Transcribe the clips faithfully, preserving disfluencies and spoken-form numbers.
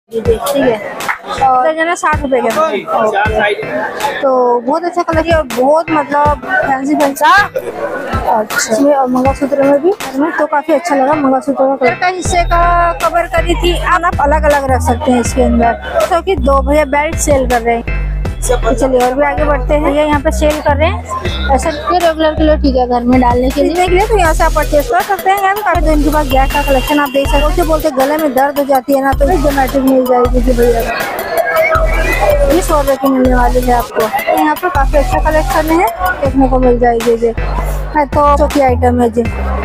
ठीक है, और दर्जन साठ रुपए के। तो बहुत अच्छा कलर है और बहुत मतलब फैंसी फैंसी। अच्छा, इसमें और मंगलसूत्र में भी तो काफी अच्छा लगा। मंगलसूत्र का कलर का हिस्से का कवर करी थी, आप अलग अलग रख सकते हैं इसके अंदर, क्योंकि तो दो भैया बेल्ट सेल कर रहे हैं। तो चलिए और भी आगे बढ़ते हैं। ये यहाँ पे सेल कर रहे हैं ऐसा रेगुलर के लिए, ठीक है, घर में डालने के लिए के लिए तो यहाँ से आप परचेज कर सकते हैं। यहाँ पे काफी दिन के बाद गैस का कलेक्शन आप देख सकते हो। बोलते गले में दर्द हो जाती है ना, तो जोमेटिक मिल जाएगी जी भैया, ये सौ रुपए की मिलने वाली है आपको। यहाँ पे काफी अच्छा कलेक्शन है, देखने को मिल जाएगी जी। है तो चौकी आइटम है जी।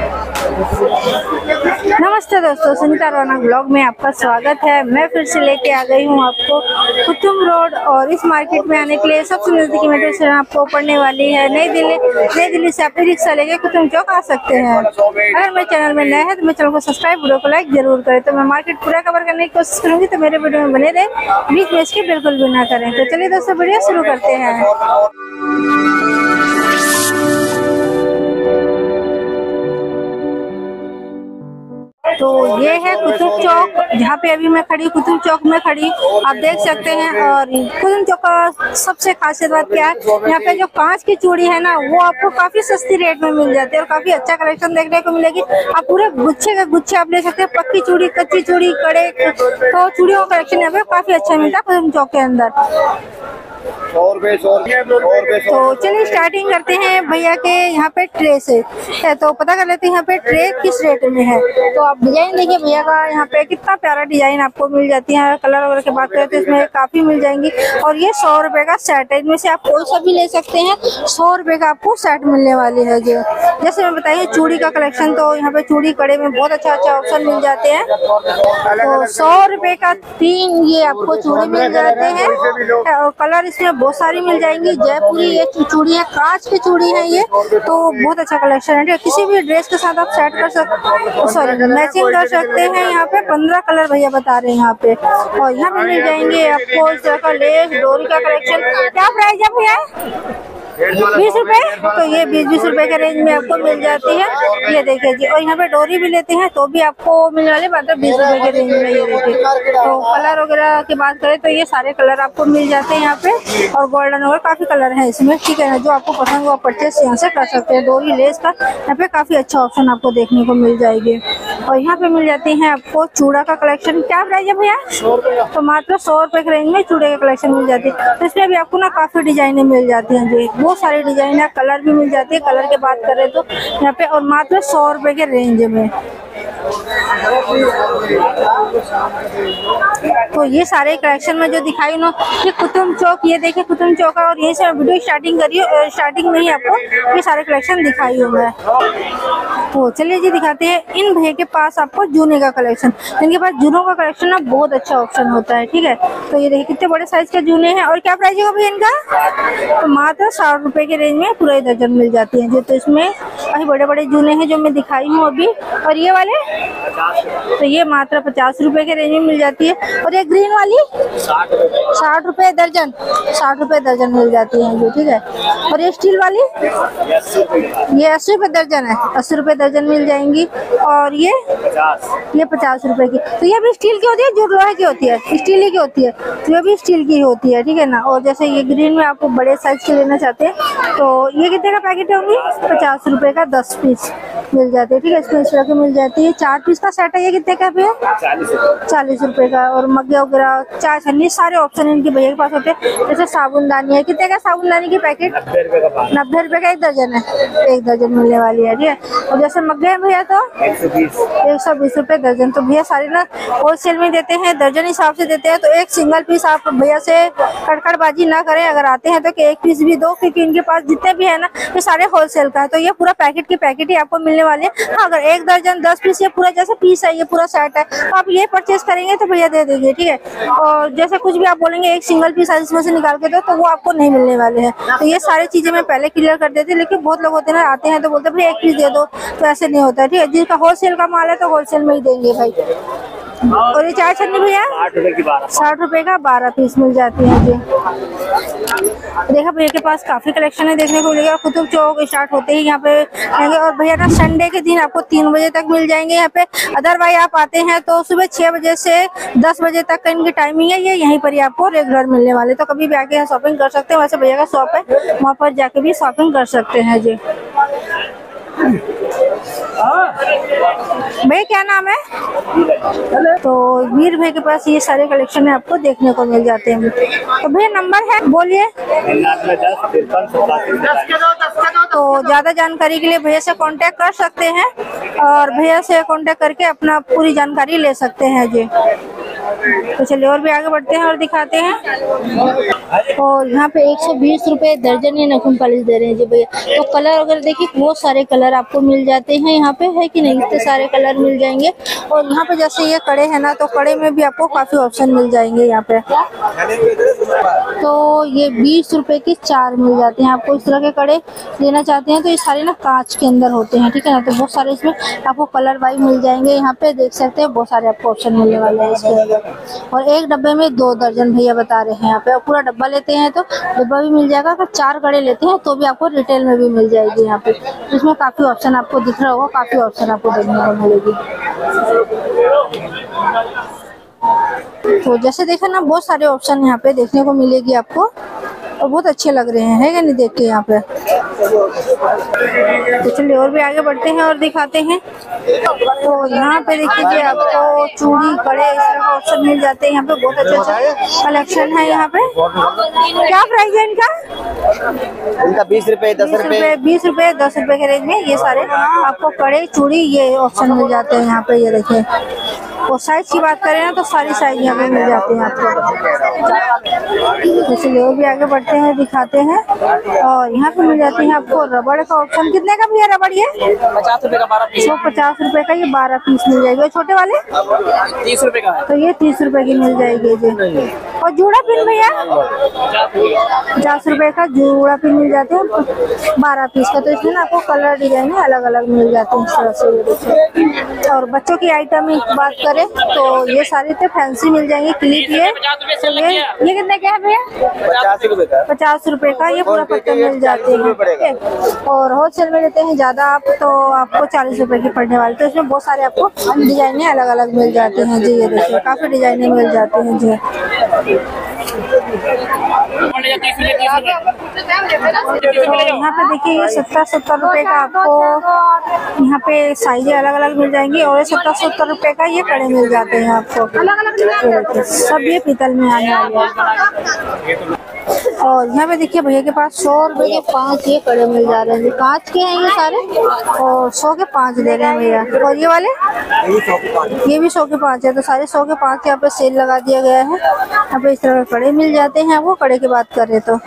नमस्ते दोस्तों, सुनीता रौनक ब्लॉग में आपका स्वागत है। मैं फिर से लेके आ गई हूँ आपको कुतुब रोड, और इस मार्केट में आने के लिए सबसे नजदीकी मेट्रो स्टेशन आपको पड़ने वाली है नई दिल्ली। नई दिल्ली से आप रिक्शा लेके कुतुब चौक आ सकते हैं। अगर मेरे चैनल में नए हैं तो मेरे चैनल को सब्सक्राइब, वीडियो को लाइक जरूर करें। तो मैं मार्केट पूरा कवर करने की कोशिश करूंगी, तो मेरे वीडियो में बने रहे, बीच में इसके बिल्कुल भी ना करें। तो चलिए दोस्तों, वीडियो शुरू करते हैं। तो ये है कुतुब चौक, जहाँ पे अभी मैं खड़ी, कुतुब चौक में खड़ी आप देख सकते हैं। और कुतुब चौक का सबसे खासियत बात क्या है, यहाँ पे जो कांच की चूड़ी है ना, वो आपको काफी सस्ती रेट में मिल जाती है और काफी अच्छा कलेक्शन देखने को मिलेगी। आप पूरे गुच्छे के गुच्छे आप ले सकते हैं, पक्की चूड़ी, कच्ची चूड़ी, कड़े, तो चूड़ियों का कलेक्शन यहाँ पे काफी अच्छा मिलता है कुतुब चौक के अंदर। तो चलिए स्टार्टिंग करते हैं भैया के यहाँ पे ट्रे से, है तो पता कर लेते हैं यहाँ पे ट्रे किस रेट में है। तो आप डिजाइन देखिए भैया का, यहाँ पे कितना प्यारा डिजाइन आपको मिल जाती है। कलर वगैरह की बात करें तो इसमें काफी मिल जाएंगी। और ये सौ रुपए का सेट है, इनमें से आप कोई सा भी ले सकते हैं। सौ रुपए का आपको सेट मिलने वाली है जी। जैसे मैं बताइए चूड़ी का कलेक्शन, तो यहाँ पे चूड़ी कड़े में बहुत अच्छा अच्छा ऑप्शन मिल जाते हैं। तो सौ रुपए का तीन ये आपको चूड़ी मिल जाते हैं, और कलर इसमें बहुत सारी मिल जाएंगी। जयपुरी ये चूड़ी है, कांच की चूड़ी है ये, तो बहुत अच्छा कलेक्शन है। किसी भी ड्रेस के साथ आप सेट कर सकते, सॉरी मैचिंग कर सकते हैं। यहाँ पे पंद्रह कलर भैया बता रहे हैं यहाँ पे। और यहाँ पे मिल जाएंगे आपको इस तरह का लेस, डोरी का कलेक्शन। क्या प्राइस है भैया? बीस रुपए। तो ये बीस बीस रुपए के रेंज में आपको मिल जाती है, ये देखिए जी। और यहाँ पे डोरी भी लेते हैं तो भी आपको मिलने वाले मतलब बीस रुपए के रेंज में, ये देखिए। तो कलर वगैरह की बात करें तो ये सारे कलर आपको मिल जाते हैं यहाँ पे, और गोल्डन वगैरह काफी कलर है इसमें, ठीक है ना। जो आपको पसंद हो आप परचेस यहाँ से कर सकते हैं। डोरी लेस का यहाँ पे काफी अच्छा ऑप्शन आपको देखने को मिल जाएगी। और यहाँ पे मिल जाते हैं आपको चूड़ा का कलेक्शन। क्या प्राइस है भैया? तो मात्र सौ रुपए के रेंज में चूड़े का कलेक्शन मिल जाती है। तो इसमें भी आपको ना काफी डिजाइने मिल जाती हैं जी, बहुत सारे डिजाइन है, कलर भी मिल जाती है। कलर की बात करें तो यहाँ पे, और मात्र सौ रुपए के रेंज में। तो ये सारे कलेक्शन में जो दिखाई ना, ये कुतुब चौक, ये देखिए कुतुब चौक है, और यहीं से वीडियो स्टार्टिंग करी है। स्टार्टिंग में ही आपको ये सारे कलेक्शन दिखाई होंगे। तो चलिए जी दिखाते हैं इन भैया के पास आपको जूने का कलेक्शन। इनके पास जूनों का कलेक्शन ना बहुत अच्छा ऑप्शन होता है, ठीक है। तो ये देखिए कितने बड़े साइज के जूने हैं। और क्या प्राइस है भैया इनका? तो मात्र साठ रुपए के रेंज में पूरे दर्जन मिल जाती है जी। तो इसमें काफी बड़े बड़े जूने हैं जो मैं दिखाई हूँ अभी। और ये वाले तो ये मात्र पचास रुपए के रेंज में मिल जाती है। और ये ग्रीन वाली साठ रुपए दर्जन, साठ रुपए दर्जन मिल जाती है जी, ठीक है। और ये स्टील वाली ये अस्सी रुपए दर्जन है, अस्सी रुपए दर्जन मिल जाएंगी। और ये ये पचास रुपए की। तो ये भी स्टील की होती है, जो लोहे की होती है, स्टील ही की होती है। तो ये भी स्टील की होती है, ठीक है ना। और जैसे ये ग्रीन में आपको बड़े साइज के लेना चाहते हैं तो ये कितने का पैकेट होंगी? पचास रुपए का दस पीस मिल जाते हैं, ठीक है। इसमें इस तरह की मिल जाती है। चार पीस का सेट है, ये कितने का है? चालीस रुपए का। और मग्गे वगैरह, चाय छन्नी, सारे ऑप्शन इनके भैया के पास होते हैं। जैसे साबुनदानी है, कितने का साबुनदानी की पैकेट? नब्बे रुपए का एक दर्जन है, एक दर्जन मिलने वाली है, ठीक है। और जैसे मग्गे है भैया तो एक सौ बीस रुपए दर्जन। तो भैया सारी ना होलसेल में देते हैं, दर्जन हिसाब से देते हैं। तो एक सिंगल पीस आप भैया से कड़कड़बाजी ना करें, अगर आते हैं तो कि एक पीस भी दो, क्योंकि इनके पास जितने भी है ना ये सारे होलसेल का है। तो ये पूरा पैकेट की पैकेट ही आपको मिलने वाले हैं। हाँ, अगर एक दर्जन दस पीस ये पूरा जैसे पीस है, ये पूरा सेट है, तो आप ये परचेज करेंगे तो भैया दे देंगे, ठीक है। और जैसे कुछ भी आप बोलेंगे एक सिंगल पीस इसमें से निकाल के दो, तो वो आपको नहीं मिलने वाले हैं। तो ये सारी चीजें मैं पहले क्लियर कर देती, लेकिन बहुत लोग होते हैं ना, आते हैं तो बोलते हैं भाई एक पीस दे दो, तो ऐसे नहीं होता है, ठीक है। जिसका होलसेल का माल है तो होलसेल में ही देंगे भाई। और ये चाय छन्नी भैया साठ रुपए की बारह साठ रुपए का बारह पीस मिल जाती है जी। देखा भैया के पास काफी कलेक्शन है देखने को मिलेगा। कुतुब चौक स्टार्ट होते ही यहाँ पे आएंगे और भैया ना संडे के दिन आपको तीन बजे तक मिल जाएंगे यहाँ पे। अदरवाइज आप आते हैं तो सुबह छह बजे से दस बजे तक का इनकी टाइमिंग है, ये यहीं पर ही आपको रेगुलर मिलने वाले, तो कभी भी आके यहाँ शॉपिंग कर सकते हैं। वैसे भैया का शॉप है, वहाँ पर जाके भी शॉपिंग कर सकते हैं जी। भैया क्या नाम है? तो वीर भाई के पास ये सारे कलेक्शन आपको देखने को मिल जाते हैं। तो भैया नंबर है बोलिए। तो ज्यादा जानकारी के लिए भैया से कांटेक्ट कर सकते हैं और भैया से कांटेक्ट करके अपना पूरी जानकारी ले सकते हैं जी। तो चलिए और भी आगे बढ़ते हैं और दिखाते हैं। और यहाँ पे एक सौ बीस रुपए दर्जन ये नाखून पॉलिश दे रहे हैं जी भैया। तो कलर वगैरह देखिए बहुत सारे कलर आपको मिल जाते हैं यहाँ पे, है कि नहीं, इतने सारे कलर मिल जाएंगे। और यहाँ पे जैसे ये कड़े हैं ना, तो कड़े में भी आपको काफी ऑप्शन मिल जाएंगे यहाँ पे। तो ये बीस रुपए के चार मिल जाते हैं आपको। इस तरह के कड़े लेना चाहते हैं तो ये सारे ना कांच के अंदर होते हैं, ठीक है ना। तो बहुत सारे इसमें आपको कलर वाइज मिल जाएंगे यहाँ पे, देख सकते हैं बहुत सारे आपको ऑप्शन मिलने वाले हैं इसके अंदर। और एक डब्बे में दो दर्जन भैया बता रहे हैं यहाँ पे। और पूरा डब्बा लेते हैं तो डब्बा भी मिल जाएगा, अगर चार कड़े लेते हैं तो भी आपको रिटेल में भी मिल जाएगी यहाँ पे। इसमें काफी ऑप्शन आपको दिख रहा होगा, काफी ऑप्शन आपको देखने को मिलेगी। तो जैसे देखा ना बहुत सारे ऑप्शन यहाँ पे देखने को मिलेगी आपको और बहुत अच्छे लग रहे हैं, है क्या नहीं, देख के यहाँ पे। तो चलिए और भी आगे बढ़ते हैं और दिखाते हैं। तो यहाँ पे देखिए आपको चूड़ी कड़े इस तरह का ऑप्शन मिल जाते हैं यहाँ पे। बहुत अच्छे अच्छे कलेक्शन है यहाँ पे। क्या प्राइस है इनका? इनका बीस रुपए दस रुपए बीस रुपए दस रुपए के रेंज में ये सारे आपको कड़े चूड़ी ये ऑप्शन मिल जाते हैं यहाँ पे। ये देखिए और साइज की बात करें ना तो सारी साइज यहाँ पे मिल जाते हैं आपको। इसलिए और भी आगे बढ़ते हैं दिखाते हैं। और यहाँ पे मिल जाती है आपको रबड़ का ऑप्शन। कितने का भैया रबड़? ये पचास रुपए का बारह पीस। सौ पचास रुपए का ये बारह पीस मिल जाएगी। छोटे वाले तीस रुपए का है, तो ये तीस रुपए की मिल जाएगी जी। और जूड़ा पिन भैया पचास रुपए का जूड़ा पिन मिल जाते हैं बारह पीस का। तो इसमें ना आपको कलर डिजाइन अलग अलग मिल जाते हैं इस तरह से। ये देखिए और बच्चों की आइटम की बात करें तो ये सारे तो फैंसी मिल जाएंगे। क्लिप ये ये ये कितने का है भैया? पचास रुपए का। पचास रुपए का ये पूरा पत्ता मिल जाते हैं। और होलसेल में लेते हैं ज्यादा आप तो आपको चालीस रुपए की पड़ने वाली। तो इसमें बहुत सारे आपको डिजाइने अलग अलग मिल जाते हैं जी। ये देखिए काफी डिजाइने मिल जाती हैं जी। तो यहाँ पे देखिए ये सत्तर सत्तर रुपए का आपको यहाँ पे साइजें अलग अलग मिल जाएंगी। और सत्तर सत्तर रुपए का ये कड़े मिल जाते हैं आपको। सब ये पीतल में आने वाले हैं। और यहाँ पे देखिए भैया के पास सौ रुपए के पांच ये कड़े मिल जा रहे हैं। कांच के हैं ये सारे और सौ के पांच दे रहे हैं भैया। और ये वाले ये भी सौ के पांच है। तो सारे सौ के पांच यहाँ पे सेल लगा दिया गया है। यहाँ पे इस तरह के कड़े मिल जाते हैं। वो कड़े की बात कर रहे तो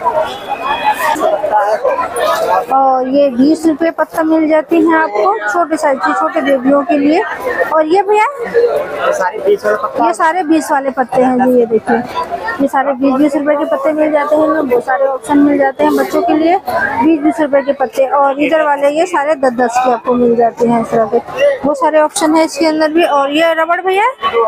और ये बीस रुपए पत्ता मिल जाती हैं आपको छोटे साइज की, छोटे बेबियों के लिए। और ये भैया ये सारे बीस वाले पत्ते हैं जी। ये देखिए ये सारे बीस बीस रुपए के पत्ते मिल जाते हैं। बहुत सारे ऑप्शन मिल जाते हैं बच्चों के लिए, बीस बीस रुपए के पत्ते। और इधर वाले ये सारे दस दस के आपको मिल जाते हैं इस तरह के। बहुत सारे ऑप्शन है इसके अंदर भी। और ये रबड़ भैया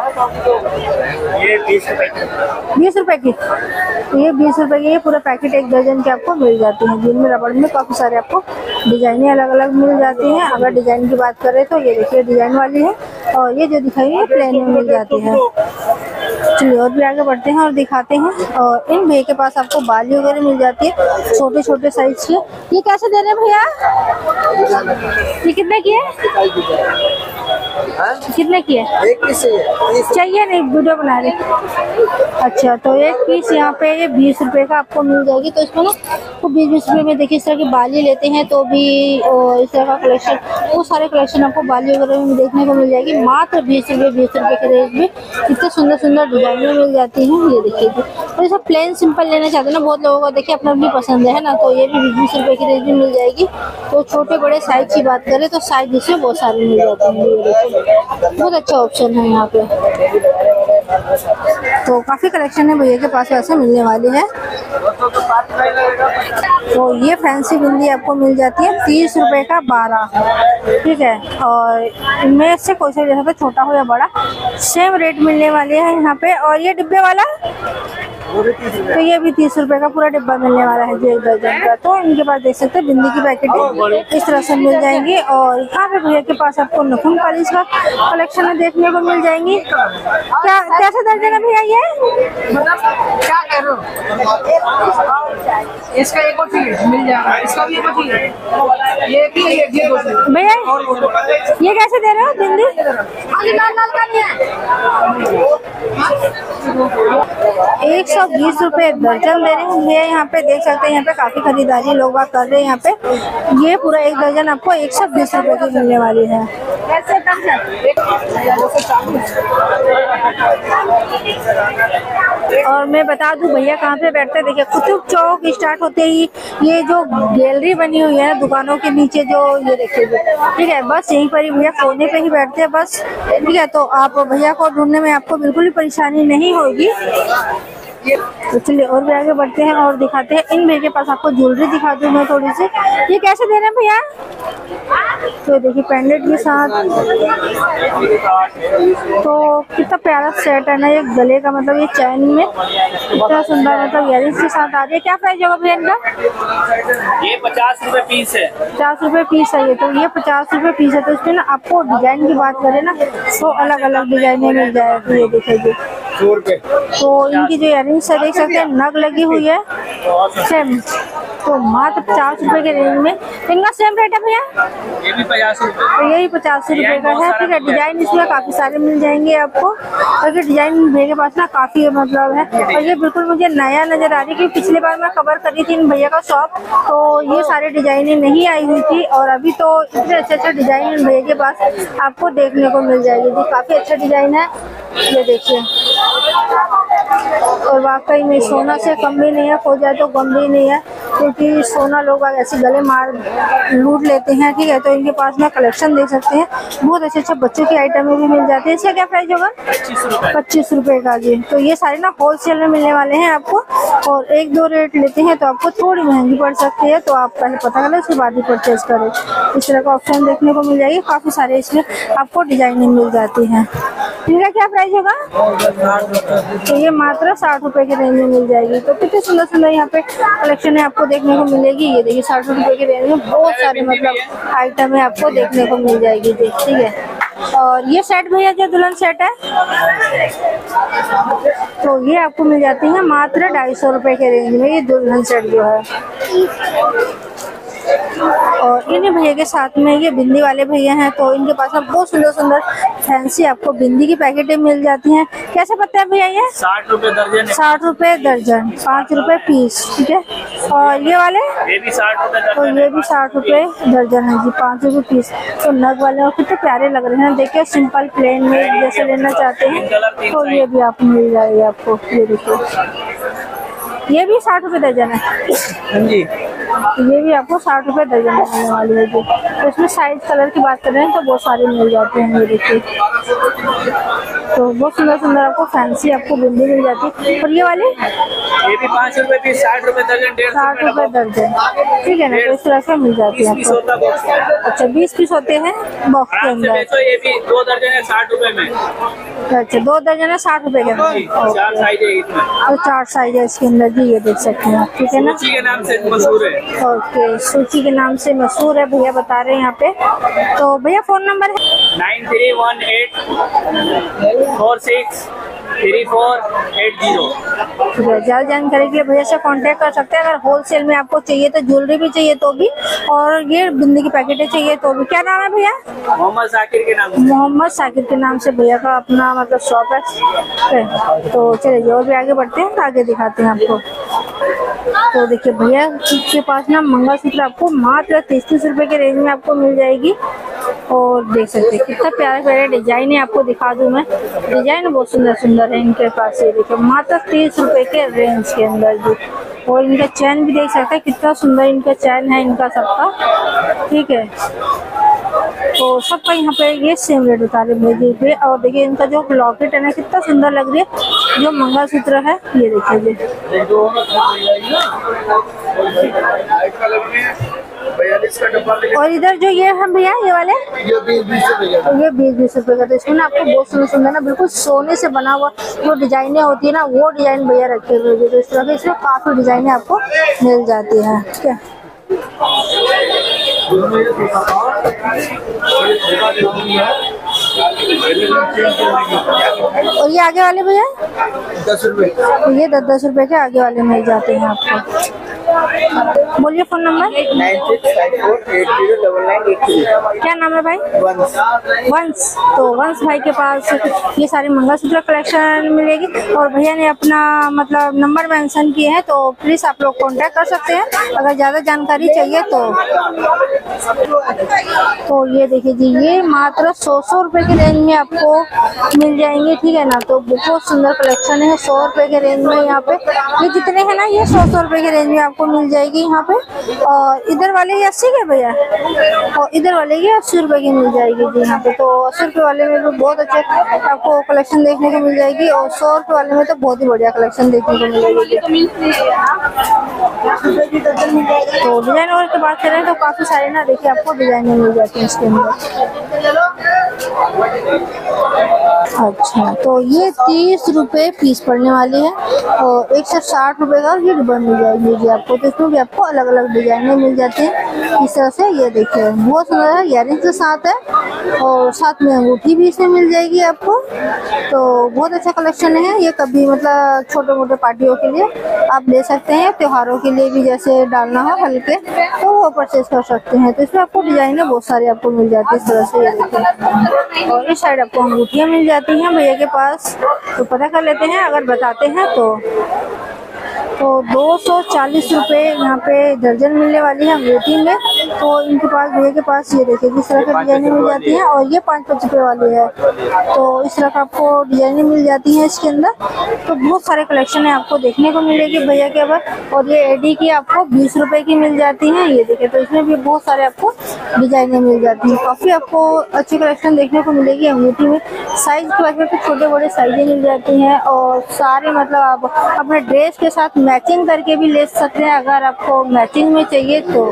ये बीस रुपए बीस रुपए की, ये बीस रुपए की ये पूरा पैकेट एक दर्जन के आपको मिल जाते हैं जिनमें रबड़ में काफी सारे आपको डिजाइने अलग अलग मिल जाती हैं। अगर डिजाइन की बात करें तो ये देखिए डिजाइन वाली है। और ये जो दिखाई है प्लेन में मिल जाती है। चलिए और भी आगे बढ़ते हैं और दिखाते हैं। और इन भैया के पास आपको बाली वगैरह मिल जाती है छोटे छोटे साइज के। ये कैसे दे रहे हैं भैया? ये कितने की है? कितने की है? एक पीस चाहिए नहीं, वीडियो बना रहे। अच्छा तो एक पीस यहाँ पे ये बीस रुपए का आपको मिल जाएगी। तो इसमें ना तो बीस बीस रुपए में देखिए इस तरह की बाली लेते हैं तो भी इस तरह का कलेक्शन, वो सारे कलेक्शन आपको बाली वगैरह में देखने को मिल जाएगी। मात्र बीस रुपये बीस रुपए के रेंज में इतने सुंदर सुंदर डिजाइन में मिल जाती हैं। ये देखिए तो ये प्लेन सिंपल लेना चाहते हैं ना बहुत लोगों को, देखिए अपना भी पसंद है ना। तो ये भी बीस बीस रुपए की रेंज में मिल जाएगी। तो छोटे बड़े साइज की बात करें तो साइज इसमें बहुत सारे मिल जाते हैं। ये देखिए बहुत अच्छा ऑप्शन है यहाँ पे। तो काफ़ी कलेक्शन है भैया के पास वैसे मिलने वाली है। तो ये फैंसी बिंदी आपको मिल जाती है तीस रुपए का बारह, ठीक है। और इनमें से कोई सा जैसा छोटा हो या बड़ा सेम रेट मिलने वाले हैं यहाँ पे। और ये डिब्बे वाला तो ये भी तीस रुपए का पूरा डिब्बा मिलने वाला है जी, एक दर्जन का। तो इनके पास देख सकते हैं बिंदी की पैकेट इस तरह से मिल जाएंगी। और यहाँ पे भैया के पास आपको नखून पॉलिश का कलेक्शन देखने को मिल जाएंगी। क्या कैसे दर्जन है भैया ये? क्या कह रहे हो? इसका एक और चाहिए मिल जाएगा, इसका भी एक और चाहिए, ये भी है ये दो भैया ये कैसे दे रहे हो बिंदी? लाल लाल का नहीं है, एक सौ बीस रुपए दर्जन दे रहे हैं भैया। यहाँ पे देख सकते हैं, यहाँ पे काफी खरीदारी लोग बात कर रहे हैं। यहाँ पे ये पूरा एक दर्जन आपको एक सौ बीस रुपए की मिलने वाली है। और मैं बता दूं भैया कहाँ पे बैठते हैं, देखिए कुतुब चौक स्टार्ट होते ही ये जो गैलरी बनी हुई है दुकानों के नीचे, जो ये देखिए ठीक है, बस यहीं पर ही भैया कोने पे ही बैठते हैं बस, ठीक है। तो आप भैया को ढूंढने में आपको बिल्कुल भी परेशानी नहीं होगी। तो चलिए और भी आगे बढ़ते हैं और दिखाते हैं। इन भैया के पास आपको ज्वेलरी दिखा दूं मैं थोड़ी सी। ये कैसे दे रहे हैं भैया? तो देखिए पेंडेंट के साथ, तो कितना प्यारा सेट है ना ये गले का, मतलब ये चैन में इतना सुंदर, मतलब इयरिंग्स के साथ आ रही है। क्या प्राइस होगा भैया इनका? ये पचास रुपए पीस है। पचास रुपए पीस है ये, तो ये पचास रुपए पीस है। तो इसमें ना आपको डिजाइन की बात करें ना तो अलग अलग डिजाइने मिल जाएगी। ये देखिए सौ रुपए। तो इनकी जो इयरिंग्स है देख सकते हैं नग लगी हुई है सेम, तो मात्र पचास रुपए के रेंज में। इनका सेम रेट है भैया? ये भी पचास रुपए। तो यही पचास रुपए का है, ठीक है। डिजाइन इसमें काफी सारे मिल जाएंगे आपको, और ये डिजाइन मेरे के पास ना काफी मतलब है। और ये बिल्कुल मुझे नया नजर आ रही है, क्योंकि पिछली बार मैं कवर करी थी इन भैया का शॉप, तो ये सारे डिजाइने नहीं आई हुई थी। और अभी तो इतने अच्छे अच्छे डिजाइन इन भैया के पास आपको देखने को मिल जाएगी जी, काफी अच्छा डिजाइन है ये देखिए। और वाकई में सोना से कम भी नहीं है, खो जाए तो कम भी नहीं है, क्योंकि सोना लोग ऐसे गले मार लूट लेते हैं, ठीक है। तो इनके पास में कलेक्शन देख सकते हैं, बहुत अच्छे अच्छे बच्चों की आइटमें भी मिल जाती है। इसका क्या प्राइस होगा? पच्चीस रुपए का जी। तो ये सारे ना होलसेल में मिलने वाले हैं आपको, और एक दो रेट लेते हैं तो आपको थोड़ी महंगी पड़ सकती है, तो आप पहले पता करें उसके बाद ही परचेज करें। इस तरह का ऑप्शन देखने को मिल जाएगी, काफी सारे इसमें आपको डिजाइनिंग मिल जाती है। इनका क्या प्राइस होगा? तो ये मात्र साठ रुपए के रेंज में मिल जाएगी। तो कितने सुंदर सुंदर यहाँ पे कलेक्शन है आपको देखने को मिलेगी। ये देखिए साठ रुपए के रेंज में बहुत सारे मतलब आइटम है आपको देखने को मिल जाएगी, ठीक है। और ये सेट भैया जो दुल्हन सेट है, तो ये आपको मिल जाती है मात्र ढाई सौ रुपए के रेंज में, ये दुल्हन सेट जो है। और इन्हीं भैया के साथ में ये बिंदी वाले भैया हैं, तो इनके पास में बहुत सुंदर सुंदर फैंसी आपको बिंदी की पैकेटें मिल जाती हैं। कैसे पता है भैया ये? साठ रुपए दर्जन। साठ रुपए दर्जन, पाँच रुपए पीस, ठीक है। और ये वाले ये भी साठ रुपए तो ये भी साठ रुपए दर्जन है जी, पाँच रुपए पीस। तो नग वाले और कितने प्यारे लग रहे हैं, देखिए सिंपल प्लेन में जैसे लेना चाहते हैं तो ये भी आपको मिल जाएगी आपको। ये देखिए ये भी साठ रुपए दर्जन है जी, ये भी आपको साठ रुपए दर्जन मिलने वाली है जी। तो इसमें साइज कलर की बात करें तो बहुत सारे मिल जाते हैं। ये देखिए तो बहुत सुंदर सुंदर आपको फैंसी आपको बिंदी मिल जाती है। और ये वाले ये भी पाँच रुपए पीस, साठ रुपए दर्जन, डेढ़ साठ रुपए दर्जन, ठीक है ना। तो इस तरह से मिल जाती है आपको। अच्छा बीस पीस होते हैं बॉक्स के अंदर। ये भी दो दर्जन है साठ रुपए में। अच्छा दो दर्जन है साठ रुपए के अंदर, चार साइज है इसमें। तो चार साइज है इसके अंदर जी, ये देख सकते हैं, ठीक है ना। सूची के नाम से मशहूर है। ओके सूची के नाम से मशहूर है भैया बता रहे हैं यहाँ पे। तो भैया फोन नंबर है nine three one eight four six three four eight zero. ज्यादा जानकारी के लिए भैया से कांटेक्ट कर सकते हैं। अगर होलसेल में आपको चाहिए तो ज्वेलरी भी चाहिए तो भी, और ये बिंदी की पैकेटें चाहिए तो भी। क्या नाम है भैया? मोहम्मद साकिर के नाम से। मोहम्मद साकिर के नाम से भैया का अपना मतलब शॉप है। तो चलिए और भी आगे बढ़ते हैं, आगे दिखाते हैं आपको। तो देखिए भैया के पास ना मंगलसूत्र आपको मात्र तीस तीस रुपए के रेंज में आपको मिल जाएगी। और देख सकते हैं कितना प्यारे प्यारे डिजाइन है, आपको दिखा दूं मैं। डिजाइन बहुत सुंदर सुंदर है इनके पास। ये देखिए मात्र तीस रुपए के रेंज के अंदर जी। और इनका चैन भी देख सकते हैं, कितना सुंदर इनका चैन है इनका सबका, ठीक है। तो सबका यहाँ पे ये सेम रेट बता रहे हैं जी पे। और देखिए इनका जो लॉकेट है ना कितना सुंदर लग रही है, जो मंगलसूत्र है ये देखिए जी। और इधर जो ये है भैया ये वाले ये बीस बीस रुपए का, ये बीस बीस रुपए का। तो इसमें ना आपको बहुत सुंदर सुंदर ना बिल्कुल सोने से बना हुआ जो डिजाइने होती है ना वो डिजाइन भैया रखे हुए हैं। तो इस तरह के इसमें काफी डिजाइने आपको मिल जाती है, ठीक है। और ये आगे वाले भैया दस रुपए, ये दस दस रुपए के आगे वाले मिल जाते हैं आपको। बोलिए phone number. Nine six five four eight zero double nine eight three. क्या नाम है भाई? वंश। वंश। तो वंश भाई के पास ये सारी मंगलसूत्र कलेक्शन मिलेगी। और भैया ने अपना मतलब नंबर मेंशन किए हैं, तो प्लीज आप लोग कांटेक्ट कर सकते हैं अगर ज्यादा जानकारी चाहिए तो। तो ये देखिए जी, ये मात्र सौ सौ रुपए के रेंज में आपको मिल जाएंगे, ठीक है ना। तो बहुत सुंदर कलेक्शन है, सौ रुपए के रेंज में यहाँ पे ये जितने हैं ना ये सौ सौ रुपए के रेंज में आपको मिल जाएगी यहाँ पे। और इधर वाले ये अस्सी के भैया, और इधर वाले ये अस्सी रुपए की मिल जाएगी जी यहाँ पे। तो अस्सी रुपए वाले में भी बहुत अच्छे आपको कलेक्शन देखने को मिल जाएगी, और सौ रुपए वाले में तो बहुत ही बढ़िया कलेक्शन देखने को मिलेगी। तो डिजाइन और की बात करें तो काफी सारे ना देखिए आपको डिजाइन मिल जाती है इसके अंदर। अच्छा, तो ये तीस रुपए पीस पड़ने वाली है, और एक सौ साठ रुपए का ये रिबन मिल जाएगी जी आपको। तो इसमें भी आपको अलग अलग डिजाइने मिल जाती हैं इस तरह से। ये देखिए बहुत सुंदर है, इयरिंग्स के साथ है, और साथ में अंगूठी भी इसमें मिल जाएगी आपको। तो बहुत अच्छा कलेक्शन है ये, कभी मतलब छोटे मोटे पार्टियों के लिए आप ले सकते हैं, त्योहारों के लिए भी जैसे डालना हो हल्के तो वो परचेज कर सकते हैं। तो इसमें आपको डिजाइने बहुत सारी आपको मिल जाती है इस तरह से। ये देखिए, और इस साइड आपको अंगूठियाँ मिल जाती हैं भैया के पास। तो पता कर लेते हैं अगर बताते हैं तो। तो दो सौ चालीस रुपए यहाँ पे दर्जन मिलने वाली है अंगूठी में। तो इनके पास भैया के पास ये देखिए किस तरह की डिजाइने मिल जाती हैं, और ये पाँच पाँच रुपए वाली है। तो इस तरह का आपको डिजाइने मिल जाती हैं इसके अंदर। तो बहुत सारे कलेक्शन है आपको देखने को मिलेगी भैया के पास। और ये एडी की आपको बीस रुपए की मिल जाती हैं, ये देखिए। तो इसमें भी बहुत सारे आपको डिजाइने मिल जाती हैं, काफी आपको अच्छी कलेक्शन देखने को मिलेगी अंगूठी में। साइज की बात करें तो छोटे बड़े साइजें मिल जाती हैं, और सारे मतलब आप अपने ड्रेस के साथ मैचिंग करके भी ले सकते हैं अगर आपको मैचिंग में चाहिए तो।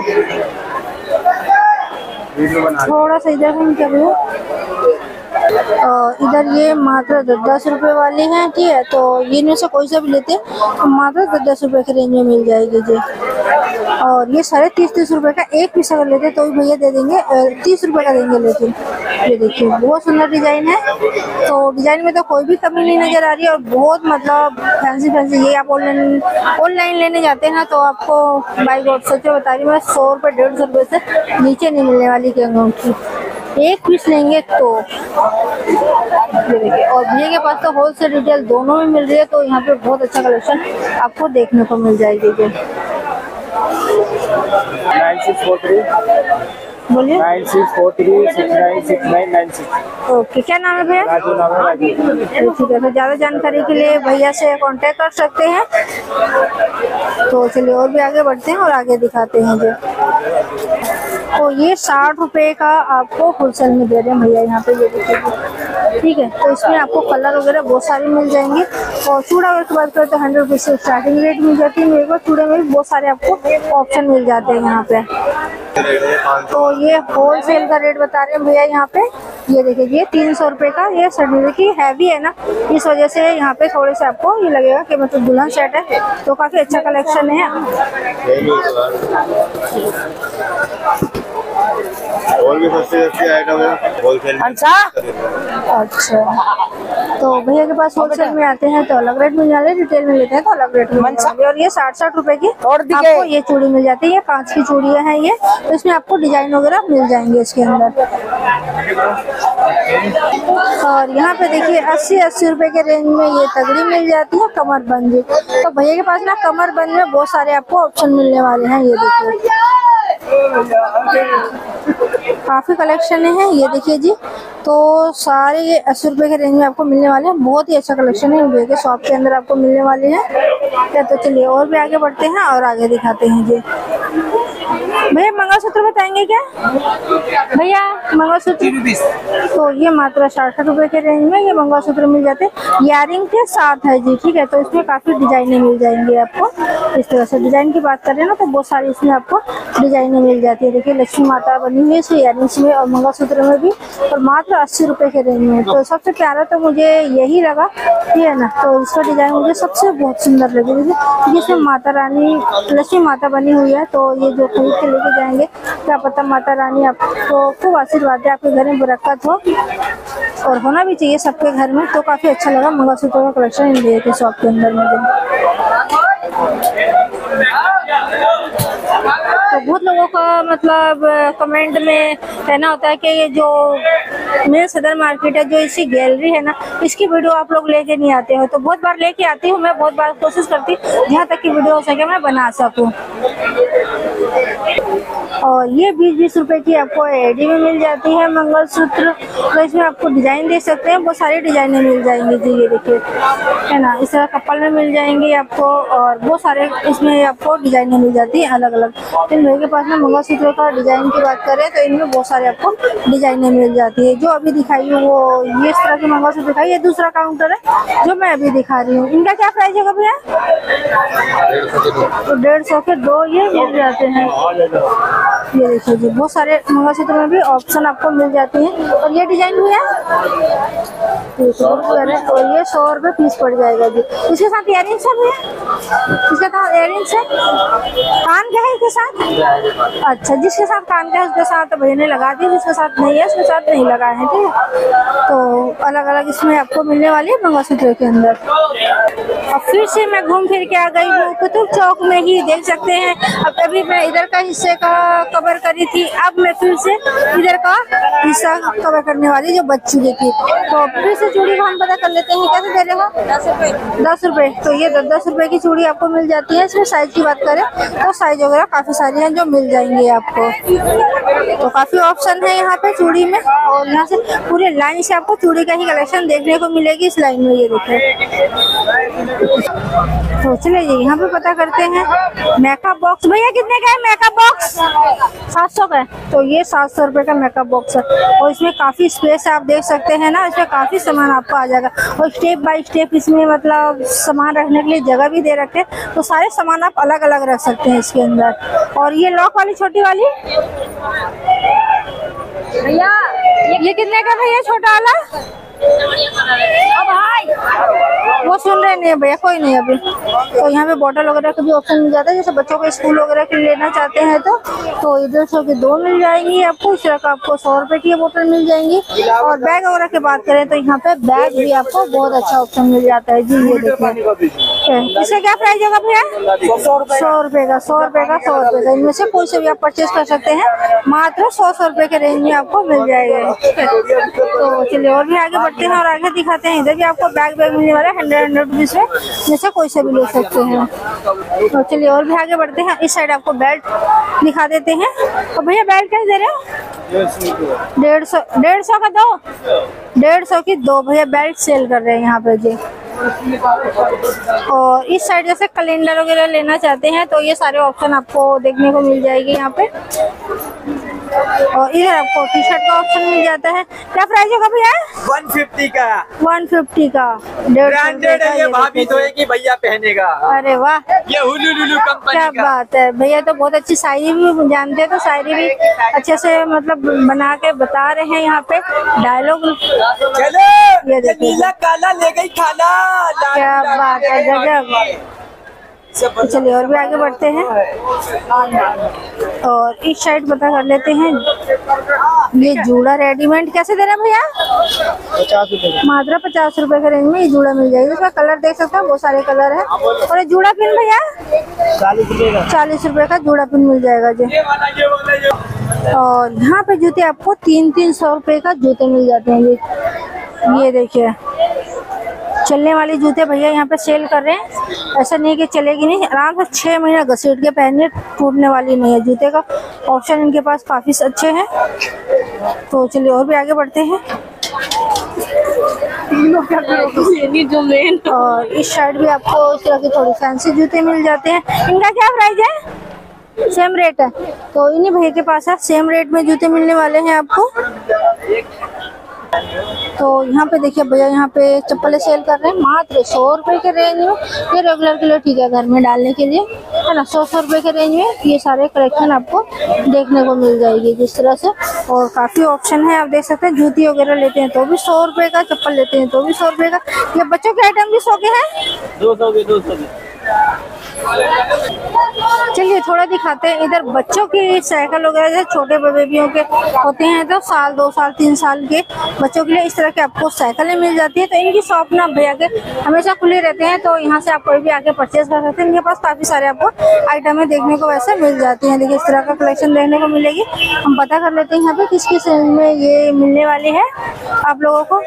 थोड़ा सा इधर हम क्या बोलूं, और इधर ये मात्र दस दस रुपए वाले हैं, ठीक है। तो ये इनमें से कोई सा भी लेते हैं तो मात्र दस दस रुपए के रेंज में मिल जाएगी जी। और ये साढ़े तीस तीस रुपए का एक पीस अगर लेते तो भैया दे देंगे तीस रुपए का देंगे। लेकिन ये देखिए बहुत सुंदर डिजाइन है। तो डिजाइन में तो कोई भी कमी नहीं नजर आ रही है, और बहुत मतलब फैंसी फैंसी। ये आप ऑनलाइन ऑनलाइन लेने जाते हैं ना तो आपको बाई गॉड सच में बता रही हूँ मैं, सौ रुपये डेढ़ सौ रुपये से नीचे नहीं मिलने वाली की अंगूठी। एक पीस लेंगे तो ये देखिए। और भैया के पास तो होलसेल रिटेल दोनों में मिल रही है। तो यहाँ पे बहुत अच्छा कलेक्शन आपको देखने को मिल जाएगी जी। नाइन सिक्स फोर थ्री बोलिए। Nine six four three six nine six nine nine six. Okay, क्या नाम है भैया? राजू नाम है, राजू। ठीक है, तो ज़्यादा जानकारी के लिए भैया से कांटेक्ट कर सकते हैं। तो चलिए और भी आगे बढ़ते हैं और आगे दिखाते हैं जो। तो ये साठ रुपए का आपको होलसेल में दे रहे हैं भैया यहाँ पे, ये देखिए, ठीक है। तो इसमें आपको कलर वगैरह बहुत सारे मिल जाएंगे। और चूड़ा अगर की बात करें तो हंड्रेड रुपीज़ से स्टार्टिंग रेट मिल जाती है मेरे को। चूड़े में भी बहुत सारे आपको ऑप्शन मिल जाते हैं यहाँ पे। तो ये होलसेल का रेट बता रहे हैं भैया यहाँ पे। ये देखिए ये तीन सौ रुपए का, ये सेट देखिए हैवी है ना, इस वजह से यहाँ पे थोड़े से आपको ये लगेगा कि मतलब दुल्हन सेट है। तो काफी अच्छा कलेक्शन है। और भी सस्ते सस्ते आइटम है होलसेल। अच्छा अच्छा, तो भैया के पास होलसेल में आते हैं तो अलग रेट मिल जाते हैं, रिटेल में लेते हैं तो अलग रेट मिल जाते हैं। और ये साठ साठ रुपए की आपको ये चूड़ी मिल जाती है। ये कांच की चूड़ियाँ हैं ये, तो इसमें आपको डिजाइन वगैरह मिल जाएंगे इसके अंदर। और यहाँ पे देखिए अस्सी अस्सी रुपए के रेंज में ये तगड़ी मिल जाती है कमर बंद। तो भैया के पास ना कमर बंद में बहुत सारे आपको ऑप्शन मिलने वाले हैं, ये देखिए। काफ़ी कलेक्शन है ये देखिए जी। तो सारे ये अस्सी रुपये के रेंज में आपको मिलने वाले हैं। बहुत ही अच्छा कलेक्शन है भैया के शॉप के अंदर आपको मिलने वाले हैं क्या। तो चलिए और भी आगे बढ़ते हैं और आगे दिखाते हैं जी। भैया मंगलसूत्र बताएंगे क्या भैया? मंगलसूत्र तो ये मात्र साठ रुपए के रेंज में ये मंगलसूत्र मिल जाते हैं, इयरिंग के साथ है जी। ठीक है, तो इसमें काफ़ी डिजाइनें मिल जाएंगी आपको। इस तरह से डिजाइन की बात करें ना तो बहुत सारी इसमें आपको डिजाइनें मिल जाती है। देखिए लक्ष्मी माता बनी हुई है इस इयरिंग्स में और मंगलसूत्र में भी, और मात्र अस्सी रुपए के रेंज में। तो सबसे प्यारा तो मुझे यही लगा, ठीक है ना। तो इसका डिजाइन मुझे सबसे बहुत सुंदर लगी, जिसमें माता रानी लक्ष्मी माता बनी हुई है। तो ये जो खरीद के लेके जाएंगे क्या पता माता रानी आपको खूब आशीर्वाद है, आपके घर में बरकत हो, और होना भी चाहिए सबके घर में। तो काफी अच्छा लगा मंगलसूत्र का कलेक्शन इन भैया के शॉप के अंदर मुझे। तो बहुत लोगों का मतलब कमेंट में कहना होता है कि ये जो मेन सदर मार्केट है, जो इसी गैलरी है ना, इसकी वीडियो आप लोग लेके नहीं आते हो। तो बहुत बार लेके आती हूँ मैं, बहुत बार कोशिश करती हूँ जहाँ तक की वीडियो हो सके मैं बना सकूँ। और ये बीस बीस रुपए की आपको एडी में मिल जाती है मंगलसूत्र। तो इसमें आपको डिजाइन देख सकते हैं, बहुत सारी डिजाइनें मिल जाएंगी जी। ये देखिए है ना, इस तरह कपल में मिल जाएंगे आपको, और बहुत सारे इसमें आपको डिजाइनें मिल जाती है अलग अलग। इन मेरे के पास में मंगलसूत्र का डिजाइन की बात करें तो इनमें बहुत सारे आपको डिजाइनें मिल जाती है। जो अभी दिखाई हूँ वो ये इस तरह की मंगलसूत्र दिखाई, ये दूसरा काउंटर है जो मैं अभी दिखा रही हूँ। इनका क्या प्राइस है भैया? तो डेढ़ सौ के दो ये मिल जाते हैं। ये देखिए जी, बहुत सारे मंगलसूत्र में भी ऑप्शन आपको मिल जाते हैं। और ये डिजाइन भी है, और ये सौ रुपये पीस पड़ जाएगा जी। इसके साथ इयरिंग्स है भैया? इसके साथ इयरिंग्स है, कान क्या है इसके साथ? अच्छा, जिसके साथ कान का है उसके साथ भैया ने लगा दिया, जिसके साथ नहीं है उसके साथ नहीं लगा है। ठीक है, तो अलग अलग इसमें आपको मिलने वाली है मंगलसूत्र के अंदर। और फिर से मैं घूम फिर के आ गई हूँ कुतुब चौक में ही, देख सकते हैं। अब अभी मैं इधर का हिस्से का कवर करी थी, अब मैं फिर से इधर का हिस्सा कवर करने वाली जो बच्ची थी। तो फिर से चूड़ी का हम पता कर लेते हैं, कैसे दे रहे हो? दस रुपए दस रुपए तो ये दस दस रुपए की चूड़ी आपको मिल जाती है। इसमें साइज की बात करें तो साइज वगैरह काफी सारी हैं जो मिल जाएंगी आपको। तो काफी ऑप्शन है यहाँ पे चूड़ी में, और यहाँ से पूरे लाइन से आपको चूड़ी का ही कलेक्शन देखने को मिलेगी इस लाइन में। ये देखिए, तो चलिए जी यहाँ पे पता करते हैं मेकअप बॉक्स। भैया कितने का है मेकअप बॉक्स? सात सौ का है। तो ये सात सौ रुपए का मेकअप बॉक्स है, और इसमें काफी स्पेस है, आप देख सकते हैं ना। इसमें काफी सामान आपको आ जाएगा, और स्टेप बाय स्टेप इसमें मतलब सामान रखने के लिए जगह भी दे रखे हैं। तो सारे सामान आप अलग अलग रख सकते हैं इसके अंदर। और ये लॉक वाली छोटी वाली भैया, ये कितने का भैया छोटा वाला? अब भाई वो सुन रहे नहीं भैया, कोई नहीं अभी। तो यहाँ पे बॉटल वगैरह का भी ऑप्शन मिल जाता है, जैसे बच्चों के स्कूल वगैरह के लेना चाहते हैं तो तो इधर सौ के दो मिल जाएंगी आपको। इस तरह का आपको सौ रुपए की बोतल मिल जाएंगी। और बैग वगैरह की बात करें तो यहाँ पे बैग भी आपको बहुत अच्छा ऑप्शन मिल जाता है जी। ये देखिए, इसका क्या प्राइस होगा भैया? सौ रुपए का सौ रुपए का सौ रुपए का इनमें से कोई से भी आप परचेज कर सकते हैं, मात्र सौ सौ रुपए के रेंज में आपको मिल जाएगा। ठीक है, तो चलिए और भी आगे बढ़ते हैं और आगे दिखाते हैं। इधर भी आपको बैग बैग मिलने वाला है हंड्रेड हंड्रेड रुपीज में, जैसे कोई से भी ले सकते हैं। तो चलिए और भी आगे बढ़ते हैं। इस साइड आपको बेल्ट दिखा देते हैं। तो भैया बेल्ट कैसे दे रहे हो? डेढ़ सौ डेढ़ सौ का दो डेढ़ सौ की दो भैया बेल्ट सेल कर रहे हैं यहाँ पे जी। और इस साइड जैसे कैलेंडर वगैरह लेना चाहते हैं तो ये सारे ऑप्शन आपको देखने को मिल जाएगी यहाँ पे। और इधर आपको टी शर्ट का ऑप्शन मिल जाता है। क्या प्राइस होगा भैया? वन फिफ्टी का वन फिफ्टी का डेढ़ सौ का। ये भाभी तो है कि भैया पहनेगा। अरे वाह, ये हुलू लुलू कंपनी क्या का। बात है भैया, तो बहुत अच्छी शायरी भी जानते हैं, तो शायरी भी अच्छे से मतलब बना के बता रहे हैं यहाँ पे डायलॉग। चलो ये देखिए, नीला काला ले गई खाना। क्या बात है, गजब। चलिए और भी आगे बढ़ते हैं और इस साइड पता कर लेते हैं। ये जूड़ा रेडीमेड कैसे दे रहे हैं भैया? पचास रुपए मात्र पचास रुपए के रेंज में ये जूड़ा मिल जाएगा। इसका कलर देख सकते हैं, बहुत सारे कलर है। और ये जूड़ा पिन भैया चालीस रुपए का चालीस रुपए का जूड़ा पिन मिल जाएगा जी। और यहाँ पे जूते आपको तीन तीन सौ रुपए का जूते मिल जाते हैं जी। ये देखिए चलने वाले जूते भैया यहाँ पे सेल कर रहे हैं। ऐसा नहीं कि चलेगी नहीं, आराम से छः महीना घसीट के पहनने, टूटने वाली नहीं है। जूते का ऑप्शन इनके पास काफ़ी अच्छे हैं। तो चलिए और भी आगे बढ़ते हैं। और इस साइड भी आपको इस तरह के थोड़ी फैंसी जूते मिल जाते हैं। इनका क्या प्राइस है? सेम रेट है। तो इन्हीं भैया के पास है सेम रेट में जूते मिलने वाले हैं आपको। तो यहाँ पे देखिए भैया यहाँ पे चप्पलें सेल कर रहे हैं मात्र सौ रुपए के रेंज में। ये रेगुलर के लिए ठीक है, घर में डालने के लिए है ना। सौ सौ रुपए के रेंज में ये सारे कलेक्शन आपको देखने को मिल जाएगी जिस तरह से। और काफ़ी ऑप्शन है, आप देख सकते हैं। जूती वगैरह लेते हैं तो भी सौ रुपए का, चप्पल लेते हैं तो भी सौ रुपए का। ये बच्चों के आइटम भी सौ के हैं, दो सौ के दो सौ के। चलिए थोड़ा दिखाते हैं इधर बच्चों की साइकिल वगैरह, जैसे छोटे बेबियों के होते हैं तो साल दो साल तीन साल के बच्चों के लिए इस तरह के आपको साइकिलें मिल जाती है। तो इनकी शॉप ना भैया के हमेशा खुले रहते हैं, तो यहाँ से आप कोई भी आके परचेज कर सकते हैं। इनके पास काफ़ी सारे आपको आइटमें देखने को वैसे मिल जाती हैं। देखिए इस तरह का कलेक्शन देखने को मिलेगी। हम पता कर लेते हैं यहाँ पे किस किस रेंज में ये मिलने वाली है आप लोगों को।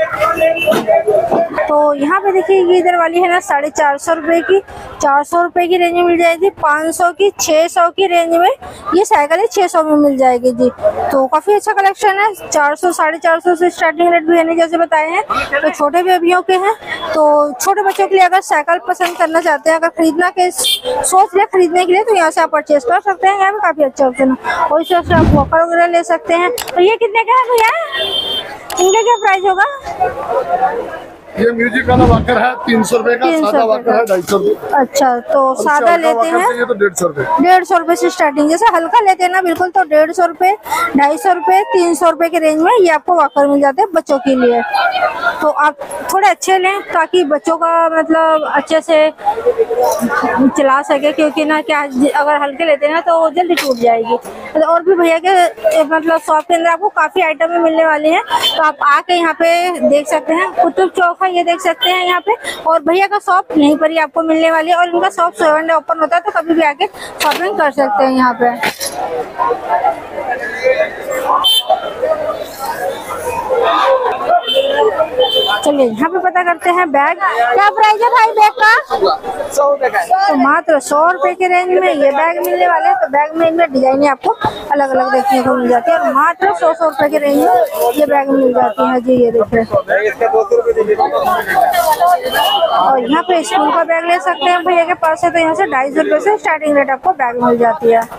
तो यहाँ पे देखिए ये इधर वाली है ना साढ़े चार सौ रुपये की, चार सौ रुपये की रेंज में मिल जाएगी। पाँच सौ की, छः सौ की रेंज में ये साइकिल छः सौ में मिल जाएगी जी। तो काफ़ी अच्छा कलेक्शन है। चार सौ साढ़े चार सौ से स्टार्टिंग रेट भी है जैसे बताए हैं। तो छोटे बेबियों के हैं, तो छोटे बच्चों के लिए अगर साइकिल पसंद करना चाहते हैं, अगर खरीदना के सोच रहे खरीदने के लिए, तो यहाँ से आप परचेज कर सकते हैं। यहाँ पे काफ़ी अच्छा ऑप्शन है। और इस तरह से आप वॉकर वगैरह ले सकते हैं। तो ये कितने का है भैया? इनका क्या प्राइस होगा? ये म्यूजिक वाला वॉकर है तीन सौ रुपए का, सादा वॉकर है ढाई सौ रुपए। अच्छा, तो सादा लेते हैं तो डेढ़ सौ रुपए डेढ़ सौ रुपए से स्टार्टिंग। जैसे हल्का लेते हैं ना बिल्कुल, तो डेढ़ सौ रुपए, ढाई सौ रुपए, तीन सौ रुपए के रेंज में ये आपको वॉकर मिल जाते हैं बच्चों के लिए। तो आप थोड़े अच्छे लें ताकि बच्चों का मतलब अच्छे से चला सके, क्योंकि ना क्या अगर हल्के लेते हैं ना तो जल्दी टूट जाएगी। तो और भी भैया के मतलब शॉप के अंदर आपको काफ़ी आइटम मिलने वाले हैं। तो आप आके यहाँ पे देख सकते हैं। कुतुब चौक है, ये देख सकते हैं यहाँ पे। और भैया का शॉप यहीं पर ही आपको मिलने वाली है। और इनका शॉप सेवन डे ओपन होता है, तो कभी भी आके शॉपिंग कर सकते हैं यहाँ पे। चलिए यहाँ पे पता करते हैं बैग क्या प्राइस है भाई बैग का? सौ रुपए का। तो मात्र सौ रुपए के रेंज में ये बैग मिलने वाले हैं। तो बैग में इनमें डिजाइने आपको अलग अलग देखने को मिल जाती है। और मात्र सौ सौ रुपए के रेंज में ये बैग मिल जाती है जी। ये देखिए, और यहाँ पे स्कूल का बैग ले सकते हैं भैया के पास है। तो यहाँ से ढाई सौ रुपए से स्टार्टिंग रेट आपको बैग मिल जाती है।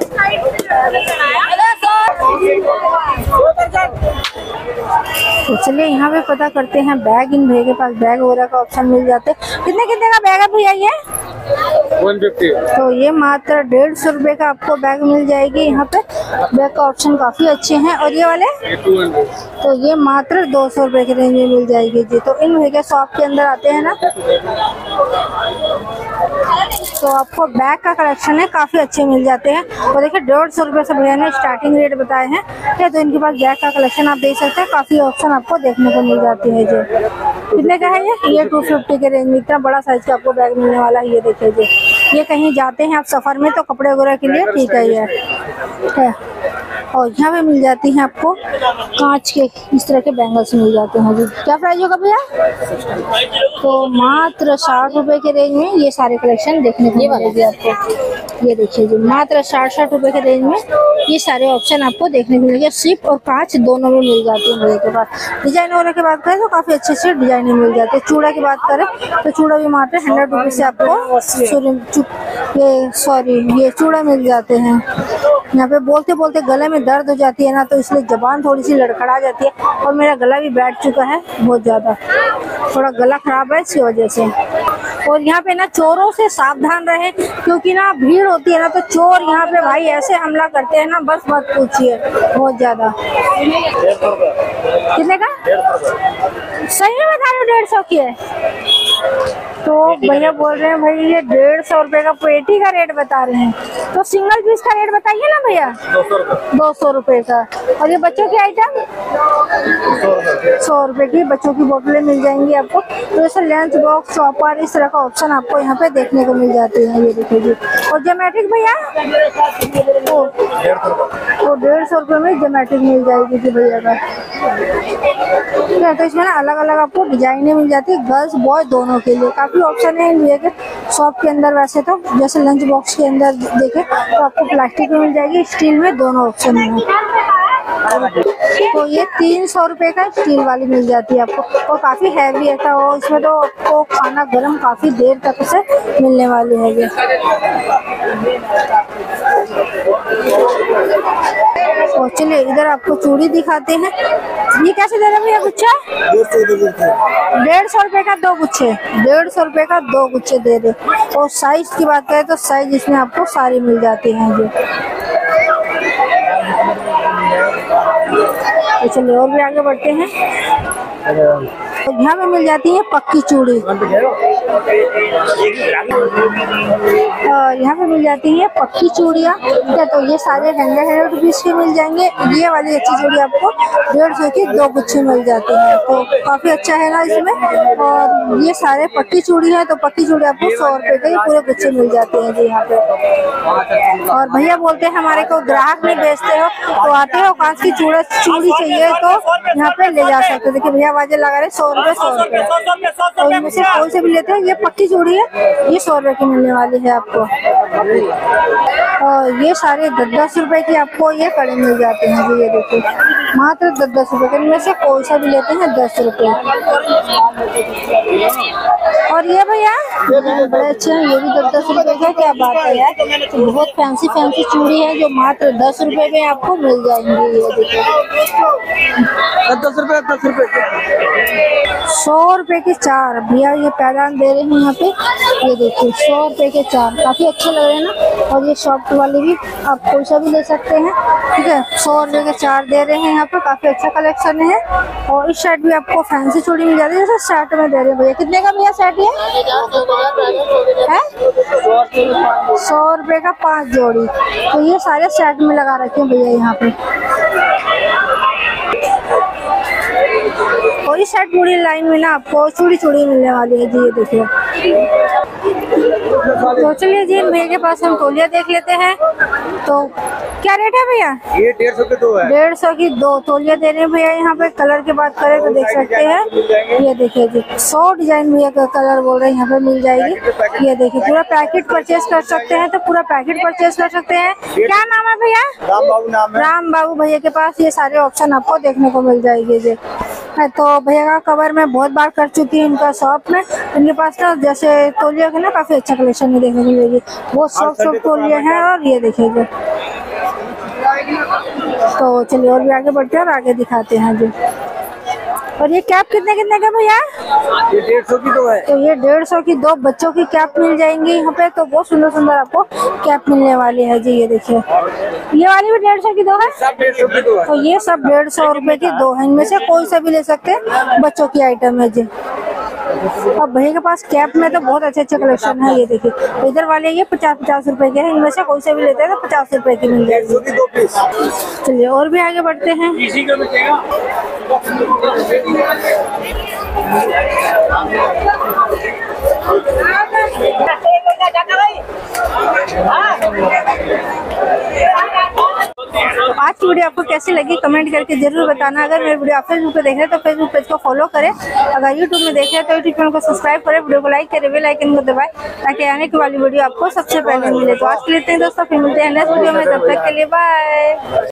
तो चलिए यहाँ पे पता करते हैं बैग। इन भैया के पास बैग वगैरह का ऑप्शन मिल जाते हैं। कितने कितने का बैग है भैया ये? One fifty. तो ये मात्र डेढ़ सौ रुपए का आपको बैग मिल जाएगी। यहाँ पे बैग का ऑप्शन काफी अच्छे हैं। और ये वाले तो ये मात्र दो सौ रुपए के रेंज में मिल जाएगी जी। तो इन भैया शॉप के अंदर आते हैं ना, तो आपको बैग का कलेक्शन है काफी अच्छे मिल जाते हैं। और देखिए डेढ़ सौ रुपए से भैया ने स्टार्टिंग रेट बताए हैं। तो इनके पास बैग का कलेक्शन आप देख सकते हैं, काफी ऑप्शन आपको देखने को मिल जाती है जी। कितने का है ये? ये टू फिफ्टी के रेंज में इतना बड़ा साइज का आपको बैग मिलने वाला है। ये देखिए जी, ये कहीं जाते हैं आप सफर में तो कपड़े वगैरह के लिए ठीक है ये है। और यहाँ पे मिल जाती हैं आपको कांच के इस तरह के बैंगल्स मिल जाते हैं जी। क्या प्राइस होगा भैया? तो मात्र साठ रुपए के रेंज में ये सारे कलेक्शन देखने को मिलेगी आपको। ये देखिए जी, मात्र साठ साठ रुपए के रेंज में ये सारे ऑप्शन आपको देखने को मिलेंगे। सिप और कांच दोनों में मिल जाती है भैया के पास। डिजाइन वगैरह की बात करें तो काफी अच्छे अच्छे डिजाइन मिल जाते हैं। चूड़ा की बात करें तो चूड़ा भी मात्र हंड्रेड रुपीज से आपको ये सॉरी ये चूड़ा मिल जाते हैं। यहाँ पे बोलते बोलते गले में दर्द हो जाती है ना, तो इसलिए जबान थोड़ी सी लड़खड़ा जाती है। और मेरा गला भी बैठ चुका है बहुत ज़्यादा, थोड़ा गला खराब है इसकी वजह से। और यहाँ पे ना चोरों से सावधान रहे, क्योंकि ना भीड़ होती है ना, तो चोर यहाँ पे भाई ऐसे हमला करते हैं ना, बस मत पूछिए, बहुत ज़्यादा। कितने का? सही में बता रहे हो? डेढ़ सौ की है। तो भैया बोल रहे हैं भाई ये डेढ़ सौ रुपए का पेटी का रेट बता रहे हैं, तो सिंगल पीस का रेट बताइए ना भैया। दो सौ रुपए का। और ये बच्चों की आइटम सौ रुपए की बच्चों की बोतलें मिल जाएंगी आपको। तो जैसे लंच बॉक्स, चॉपर, इस तरह का ऑप्शन आपको यहाँ पे देखने को मिल जाते हैं। ये देखिए जी। और ज्योमेट्रिक भैया वो डेढ़ सौ रुपये में ज्योमेट्रिक मिल जाएगी जी भैया का। तो इसमें ना अलग अलग आपको डिजाइने मिल जाती है, गर्ल्स बॉय दोनों के लिए। काफी ऑप्शन है भैया के शॉप के अंदर। वैसे तो जैसे लंच बॉक्स के अंदर देखे तो आपको प्लास्टिक में मिल जाएगी, स्टील में, दोनों ऑप्शन है। तो ये तीन सौ रुपए का स्टील वाली मिल जाती है आपको, और काफी हैवी है। तो इसमें तो आपको खाना गर्म काफी देर तक से मिलने वाली है ये। और चलिए इधर आपको चूड़ी दिखाते हैं। ये कैसे दे रहे हैं भैया गुच्छा? डेढ़ सौ रुपए का दो गुच्छे, डेढ़ सौ रुपए का दो गुच्छे दे रहे। और साइज की बात करें तो साइज इसमें आपको सारी मिल जाती हैं जी। तो चलिए और भी आगे बढ़ते हैं। यहाँ पे मिल जाती है पक्की चूड़ी, यहाँ पे मिल जाती है पक्की चूड़ियाँ। ठीक है, तो ये सारे हंड्रेड हंड्रेड रुपीज के मिल जाएंगे। ये वाली अच्छी चूड़ी आपको डेढ़ सौ की दो गुच्छे मिल जाते हैं, तो काफी अच्छा है ना इसमें। और ये सारे पक्की चूड़ी है, तो पक्की चूड़ी आपको सौ रुपए के पूरे गुच्छे मिल जाते हैं जी यहाँ पे। और भैया बोलते हैं हमारे को ग्राहक नहीं बेचते हो तो आते हो कांच की चूड़ा चूड़ी चाहिए तो यहाँ पे ले जा सकते हो। देखिए भैया आवाजें लगा रहे सौ रुपए सौ रुपए, तो इनमें से कोई से भी लेते हैं। ये पक्की चूड़ी है, ये सौ रुपए की मिलने वाली है आपको। और ये सारे दस दस रुपए की आपको ये कड़े मिल जाते हैं जी। ये देखिए मात्र दस दस रुपए के, इनमें से कोई सा भी लेते हैं दस रुपए। और ये भैया बड़े अच्छे हैं, ये भी दस दस रुपए का। क्या बात है यार, तो बहुत फैंसी फैंसी चूड़ी है जो मात्र दस रुपए में आपको मिल जाएंगी। ये देखिए दस रुपए दस रुपए सौ रुपए के चार भैया ये पैदान दे रहे हैं यहाँ पे। ये देखिए सौ रुपए के चार, काफी अच्छे लग रहे हैं ना। और ये शॉप वाले भी आप कोई सा भी ले सकते हैं। ठीक है, सौ रुपए के चार दे रहे हैं यहाँ पे, काफी अच्छा कलेक्शन है। और इस शर्ट भी आपको फैंसी चूड़ी मिल जाती है जैसे शर्ट में दे रहे हैं भैया। कितने का भैया शर्ट ये है? सौ रुपए का पांच जोड़ी। तो ये सारे सेट में लगा रखे हैं भैया यहाँ पे। और इस साइड पूरी लाइन में ना आपको चूड़ी चूड़ी मिलने वाली है जी। ये देखिए, तो चलिए जी भैया के पास हम तौलिया देख लेते हैं। तो क्या रेट है भैया? ये डेढ़ सौ के दो है। डेढ़ सौ की दो तौलिया दे रहे हैं भैया यहाँ पे। कलर की बात करें तो देख सकते हैं, ये देखिए जी सौ डिजाइन भैया का कलर बोल रहे हैं यहाँ पे मिल जाएगी। ये देखिए पूरा पैकेट परचेज कर सकते हैं, तो पूरा पैकेट परचेज कर सकते हैं। क्या नाम है भैया? राम बाबू नाम है। राम बाबू भैया के पास ये सारे ऑप्शन आपको देखने को मिल जाएंगे जी। तो भैया का कवर में बहुत बार कर चुकी है इनका शॉप में। इनके पास ना जैसे तौलिया के ना काफी अच्छा कलेक्शन है देखने को मिलेगी, बहुत सॉफ्ट सॉफ्ट तौलिया है। और ये देखिएगा, तो चलिए और भी आगे बढ़ते हैं और आगे दिखाते हैं जी। और ये कैप कितने कितने का भैया? ये डेढ़ सौ की दो है। तो ये डेढ़ सौ की दो बच्चों की कैप मिल जाएंगी यहाँ पे। तो बहुत सुंदर सुंदर आपको कैप मिलने वाली है जी। ये देखिए ये वाली भी डेढ़ सौ की दो है। सब डेढ़ सौ की दो है। तो ये सब डेढ़ सौ रुपए की दो है, इनमें से कोई सा भी ले सकते हैं, बच्चों की आइटम है जी। अब भैया के पास कैप में तो बहुत अच्छे अच्छे कलेक्शन है। ये देखिए तो इधर वाले ये पचास पचास रुपए के हैं, इनमें से कोई से भी लेते हैं तो पचास रुपए की मिल जाएगी। दो पीस। चलिए और भी आगे बढ़ते हैं। इसी का बचेगा। आज की वीडियो आपको कैसी लगी कमेंट करके जरूर बताना। अगर मेरी वीडियो आप फेसबुक पे देख रहे हैं तो फेसबुक पेज को फॉलो करें। अगर यूट्यूब में देख रहे हैं तो यूट्यूब चैनल को सब्सक्राइब करें, वीडियो को लाइक करें, बेल आइकन को दबाएं ताकि आने की वाली वीडियो आपको सबसे पहले मिले। तो आज के लिए इतना ही दोस्तों, फिर मिलते हैं नेक्स्ट वीडियो में, तब तक के लिए बाय।